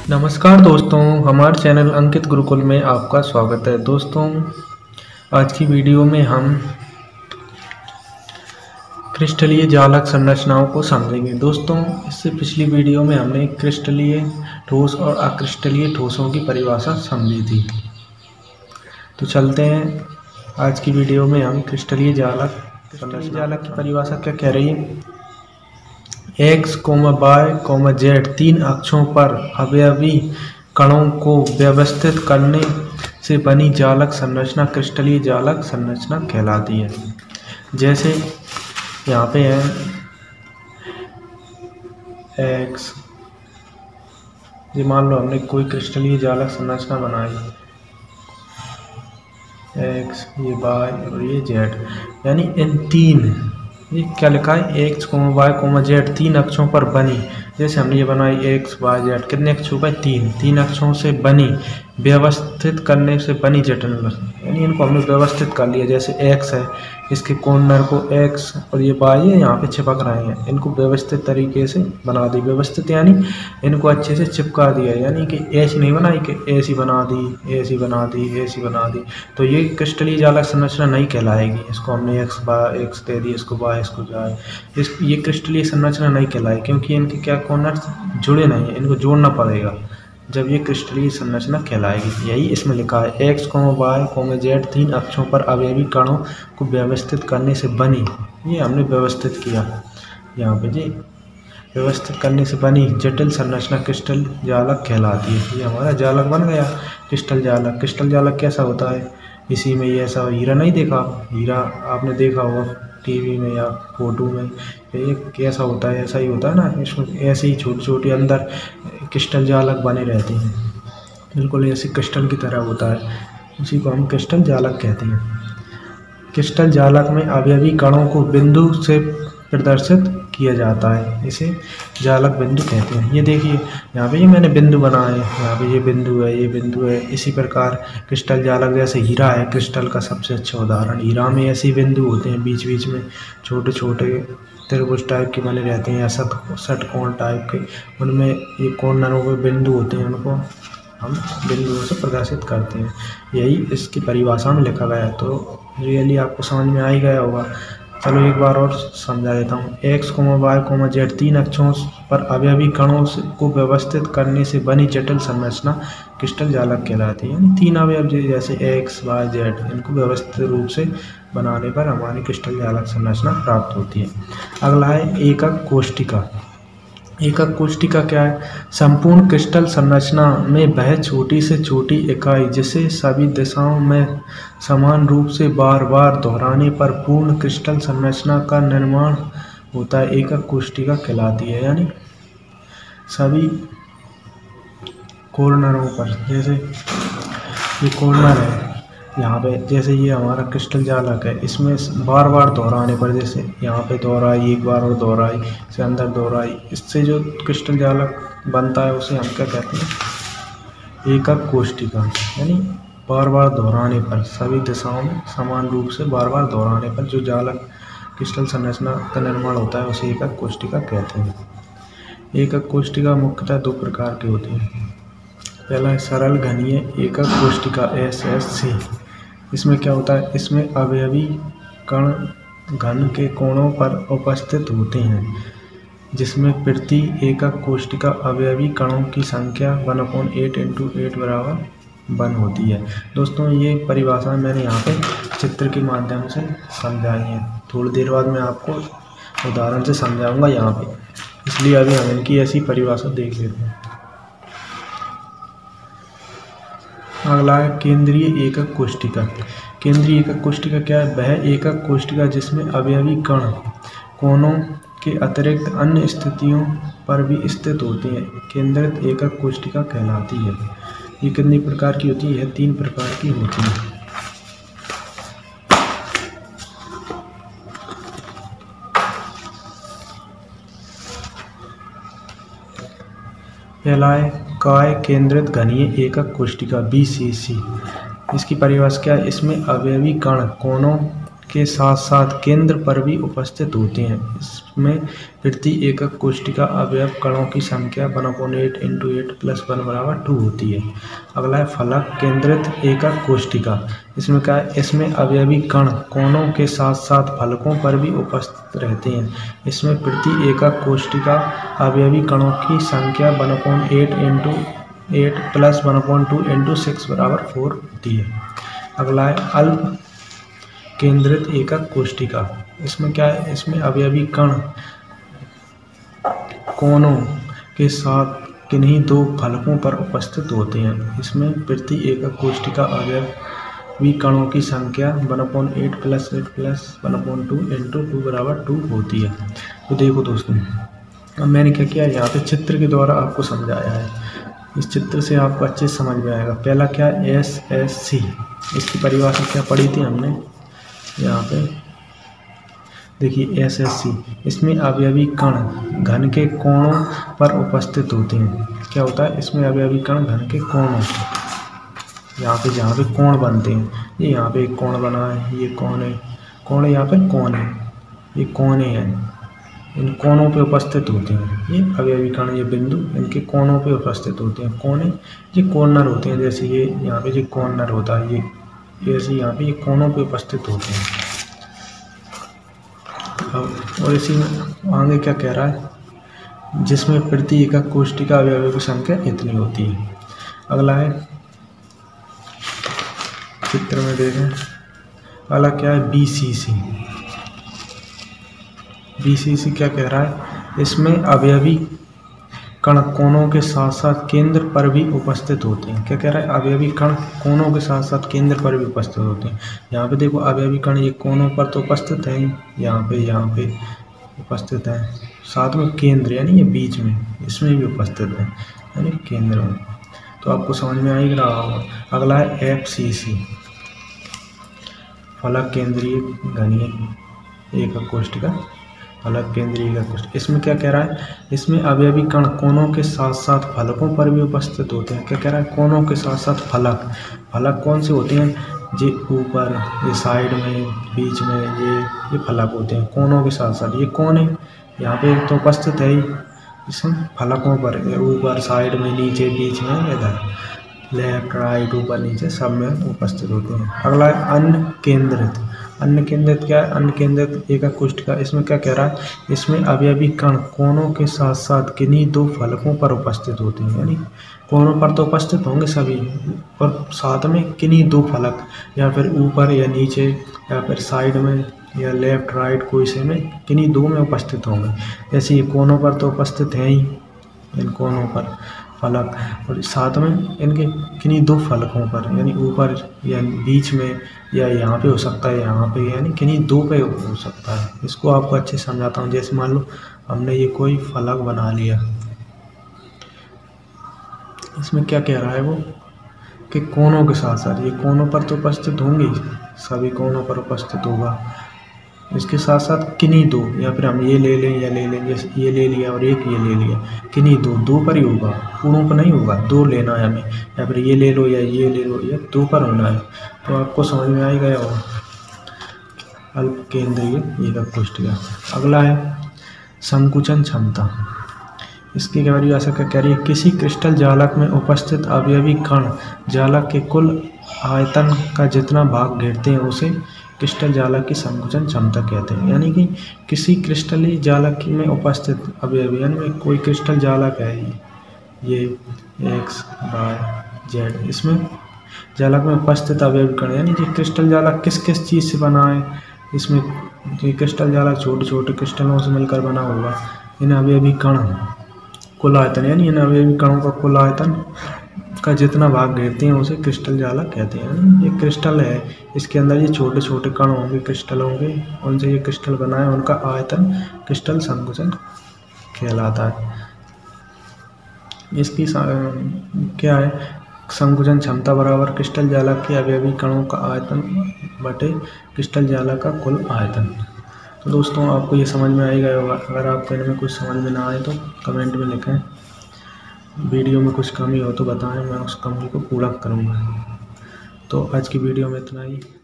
नमस्कार दोस्तों, हमारे चैनल अंकित गुरुकुल में आपका स्वागत है। दोस्तों, आज की वीडियो में हम क्रिस्टलीय जालक संरचनाओं को समझेंगे। दोस्तों, इससे पिछली वीडियो में हमने क्रिस्टलीय ठोस और अक्रिस्टलीय ठोसों की परिभाषा समझी थी। तो चलते हैं आज की वीडियो में हम क्रिस्टलीय जालक की परिभाषा क्या कह रही है। X, Y, Z तीन अक्षों पर अवयवी कणों को व्यवस्थित करने से बनी जालक संरचना क्रिस्टलीय जालक संरचना कहलाती है। जैसे यहाँ पे है X, ये मान लो हमने कोई क्रिस्टलीय जालक संरचना बनाई, X, ये Y और ये Z, यानी इन तीन, ये क्या लिखा है, X, Y, Z तीन अक्षों पर बनी। जैसे हमने ये बनाई X, Y, Z, कितने अक्षों पर? तीन अक्षों से बनी, व्यवस्थित करने से बनी जटिल, यानी इनको हमने व्यवस्थित कर लिया। जैसे X है, इसके कॉर्नर को X और ये Y है यहाँ पे चिपक रहे हैं, इनको व्यवस्थित तरीके से बना दी। व्यवस्थित यानी इनको अच्छे से चिपका दिया, यानी कि ऐसी नहीं बनाई कि ऐसी बना दी, ऐसी बना दी, ऐसी बना दी, तो ये क्रिस्टलीय जालक संरचना नहीं कहलाएगी। इसको हमने X दे दी, इसको Y, इसको Y, ये क्रिस्टलीय संरचना नहीं कहलाएगी, क्योंकि इनके क्या कॉर्नर जुड़े नहीं है, इनको जोड़ना पड़ेगा, जब ये क्रिस्टलीय संरचना कहलाएगी। यही इसमें लिखा है, X, Y, Z तीन अक्षों पर अवयवी कणों को व्यवस्थित करने से बनी। ये हमने व्यवस्थित किया यहाँ पे जी, व्यवस्थित करने से बनी जटिल संरचना क्रिस्टल जालक कहलाती है। ये हमारा जालक बन गया क्रिस्टल जालक। क्रिस्टल जालक कैसा होता है? इसी में ये ऐसा हीरा नहीं देखा, हीरा आपने देखा होगा टीवी में या फोटो में, ये कैसा होता है? ऐसा ही होता है ना, इसमें ऐसे ही छोटी छोटी अंदर क्रिस्टल जालक बने रहते हैं, बिल्कुल ऐसे क्रिस्टल की तरह होता है, उसी को हम क्रिस्टल जालक कहते हैं। क्रिस्टल जालक में अवयवी कणों को बिंदु से प्रदर्शित किया जाता है, इसे जालक बिंदु कहते हैं। ये देखिए यहाँ पे ये मैंने बिंदु बनाए, यहाँ पे ये बिंदु है, ये बिंदु है। इसी प्रकार क्रिस्टल जालक, जैसे हीरा है क्रिस्टल का सबसे अच्छा उदाहरण, हीरा में ऐसे बिंदु होते हैं, बीच बीच में छोटे छोटे त्रिभुज टाइप के बने रहते हैं या षटकोण टाइप के, उनमें ये कॉर्नरों पे बिंदु होते हैं, उनको हम बिंदुओं से प्रदर्शित करते हैं। यही इसकी परिभाषा में लिखा गया है, तो रियली आपको समझ में आ ही गया होगा। चलो एक बार और समझा देता हूँ। X, Y, Z तीन अक्षों पर अवयवी कणों को व्यवस्थित करने से बनी जटिल संरचना क्रिस्टल जालक कहलाती है। यानी तीन अवयव जैसे X, Y, Z, इनको व्यवस्थित रूप से बनाने पर हमारी क्रिस्टल जालक संरचना प्राप्त होती है। अगला है एकक कोष्टिका। एकक कोष्टिका क्या है? संपूर्ण क्रिस्टल संरचना में वह छोटी से छोटी इकाई जिसे सभी दिशाओं में समान रूप से बार बार दोहराने पर पूर्ण क्रिस्टल संरचना का निर्माण होता है, एकक कोष्टिका कहलाती है। यानी सभी कॉर्नरों पर, जैसे ये कॉर्नर है यहाँ पे, जैसे ये हमारा क्रिस्टल जालक है, इसमें बार बार दोहराने पर, जैसे यहाँ पे दोहराई, एक बार और दोहराई, इसे अंदर दोहराई, इससे जो क्रिस्टल जालक बनता है उसे हम क्या कहते हैं? एकक कोष्टिका। यानी बार बार दोहराने पर, सभी दिशाओं में समान रूप से बार बार दोहराने पर जो जालक क्रिस्टल संरचना का निर्माण होता है उसे एकक कोष्टिका कहते हैं। एकक कोष्टिका मुख्यतः दो प्रकार की होती है। पहला है सरल घनीय एकक कोष्टिका SSC। इसमें क्या होता है? इसमें अवयवी कण घन के कोणों पर उपस्थित होते हैं, जिसमें प्रति एकक कोष्टिका अवयवी कणों की संख्या 1/8 × 8 बराबर 1 होती है। दोस्तों, ये परिभाषा मैंने यहाँ पे चित्र के माध्यम से समझाई है, थोड़ी देर बाद मैं आपको उदाहरण से समझाऊंगा यहाँ पे, इसलिए अभी हम इनकी ऐसी परिभाषा देख लेते हैं। अगला है केंद्रीय एकक कोष्टिका। केंद्रीय एकक कोष्टिका क्या है? वह एकक कोष्टिका जिसमें अवयवी कण कोनों के अतिरिक्त अन्य स्थितियों पर भी स्थित होते हैं, केंद्रित एकक कोष्टिका कहलाती है। ये कितनी प्रकार की होती है? 3 प्रकार की होती है। पहला है काय केंद्रित घनीय एकक कोष्टिका BCC। इसकी परिभाषा क्या है? इसमें अवयवी कण कोनों के साथ साथ केंद्र पर भी उपस्थित होती हैं। इसमें प्रति एकक कोशिका अवयव कणों की संख्या 1/8 × 8 + 1 = 2 होती है। अगला है फलक केंद्रित एकक कोशिका। इसमें क्या है, इसमें अवयवी कण कोनों के साथ साथ फलकों पर भी उपस्थित रहते हैं। इसमें प्रति एकक कोशिका अवयवी कणों की संख्या 1/8 × 8 + 1/2 × 6 = 4 होती है। अगला है अल्प केंद्रित एकक कोशिका। इसमें क्या है, इसमें अवयवी कण कोनों के साथ किन्हीं दो फलकों पर उपस्थित होते हैं। इसमें प्रति एकक कोशिका अवयवी कणों की संख्या 1/8 + 8 + 1/2 × 2 = 2 होती है। तो देखो दोस्तों, अब मैंने क्या किया, यहाँ पे चित्र के द्वारा आपको समझाया है। इस चित्र से आपको अच्छे से समझ में आएगा। पहला क्या है, SSC, इसकी परिभाषा क्या पढ़ी थी हमने, यहाँ पे देखिए SSC, इसमें अवयवी कण घन के कोणों पर उपस्थित होते हैं। क्या होता है, इसमें अवयवी कण घन के कोणों, यहाँ पे जहाँ पे कोण बनते हैं, ये यहाँ पे एक कोण बना है, ये कोण है, कोण यहाँ पे कोण है, ये कोण है, इन कोणों पे उपस्थित होते हैं। ये अवयवी कण, ये बिंदु इनके कोणों पे उपस्थित होते हैं। कोण है, ये कॉर्नर होते हैं, जैसे ये यहाँ पे ये कॉर्नर होता है, ये ऐसे यहाँ पे ये कोणों पे उपस्थित होते हैं। अब और इसी में आगे क्या कह रहा है, जिसमें प्रति एकक कोशिका अवयवों की संख्या इतनी होती है। अगला है चित्र में देखें, अगला क्या है, BCC। BCC क्या कह रहा है, इसमें अवयवी कण कोनों के साथ साथ केंद्र पर भी उपस्थित होते हैं। क्या कह रहा है, अवयवी कण कोनों के साथ साथ केंद्र पर भी उपस्थित होते हैं। यहाँ पे देखो अवयवी कण ये कोनों पर तो उपस्थित है, यहाँ पे उपस्थित है, साथ में केंद्र यानी ये बीच में इसमें भी उपस्थित है, यानी केंद्र में। तो आपको समझ में आ ही रहा होगा। अगला है FCC, फलक केंद्रीय घनीय एकक कोशिका, फलक केंद्रीय एकक कोशिका। इसमें क्या कह रहा है, इसमें अवयवी कण कोनों के साथ साथ फलकों पर भी उपस्थित होते हैं। क्या कह रहा है, कोनों के साथ साथ फलक, फलक कौन से होते हैं, जी ऊपर, ये साइड में, बीच में, ये फलक होते हैं कोनों के साथ साथ। ये कौन है, यहाँ पे तो उपस्थित है ही, इसमें फलकों पर ऊपर, साइड में, नीचे, बीच में, इधर लेफ्ट राइट, ऊपर नीचे सब में उपस्थित होते हैं। अगला है अन्य केंद्रित। अन्य केंद्रित क्या है, अन्य केंद्रित एकक कोशिका। इसमें क्या कह रहा है, इसमें अवयवी कण कोनों के साथ साथ किन्हीं दो फलकों पर उपस्थित होते हैं, यानी कोनों पर तो उपस्थित होंगे सभी, और साथ में किन्हीं दो फलक, या फिर ऊपर या नीचे, या फिर साइड में, या लेफ्ट राइट, कोई से में किन्हीं दो में उपस्थित होंगे। जैसे ये कोनों पर तो उपस्थित है ही, इन कोनों पर फलक, और साथ में इनके किन्हीं दो फलकों पर, यानी ऊपर या बीच में, या यहाँ पे हो सकता है, यहाँ पे, यानी किन्हीं दो पे हो सकता है। इसको आपको अच्छे से समझाता हूँ। जैसे मान लो हमने ये कोई फलक बना लिया, इसमें क्या कह रहा है वो, कि कोनों के साथ साथ, ये कोनों पर तो उपस्थित होंगे, सभी कोनों पर उपस्थित होगा, इसके साथ साथ किन्हीं दो, या फिर हम ये ले लें या ले लें, जैसे ये ले लिया और एक ये ले लिया, किन्हीं दो पर ही होगा, पूर्णों पर नहीं होगा, दो लेना है हमें, या फिर ये ले लो या ये ले लो, या दो पर होना है। तो आपको समझ में आ ही गया होगा अल्प केंद्रीय एकक कोशिका। अगला है संकुचन क्षमता। इसकी परिभाषा क्या कह रही है, किसी क्रिस्टल जालक में उपस्थित अवयवी कण जालक के कुल आयतन का जितना भाग घेरते हैं उसे क्रिस्टल जालक की संकुचन क्षमता कहते हैं। यानी कि किसी क्रिस्टली जालक में उपस्थित अवयवी, यानी कोई क्रिस्टल जालक है, ये X, Y, Z, इसमें जालक में उपस्थित अवयवी कण, यानी ये क्रिस्टल जालक किस किस चीज़ से बना है, इसमें ये क्रिस्टल जालक छोटे छोटे क्रिस्टलों से मिलकर बना होगा। इन अवयवी कण कुल आयतन, यानी इन अवयवी कणों का कुल आयतन का जितना भाग घेरते हैं उसे क्रिस्टल जालक कहते हैं। ये क्रिस्टल है, इसके अंदर ये छोटे छोटे कण होंगे, क्रिस्टल होंगे, उनसे ये क्रिस्टल बना है, उनका आयतन क्रिस्टल संकुचन कहलाता है। इसकी क्या है, संकुचन क्षमता बराबर क्रिस्टल जालक के अवयवी कणों का आयतन बटे क्रिस्टल जालक का कुल आयतन। तो दोस्तों आपको ये समझ में आएगा होगा। अगर आपको इनमें कुछ समझ में ना आए तो कमेंट में लिखें, वीडियो में कुछ कमी हो तो बताएं, मैं उस कमी को पूरा करूँगा। तो आज की वीडियो में इतना ही।